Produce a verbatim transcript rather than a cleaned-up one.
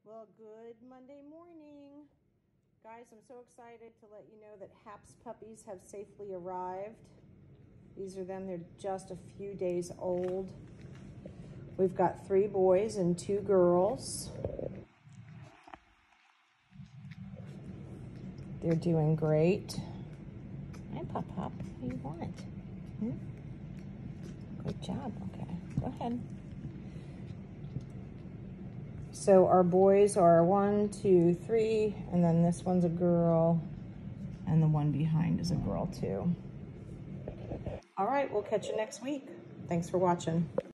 Well, good Monday morning. Guys, I'm so excited to let you know that Hap's puppies have safely arrived. These are them. They're just a few days old. We've got three boys and two girls. They're doing great. Hi, Pop Pop. What do you want? Hmm? Good job. Okay, go ahead. So our boys are one, two, three, and then this one's a girl, and the one behind is a girl too. All right, we'll catch you next week. Thanks for watching.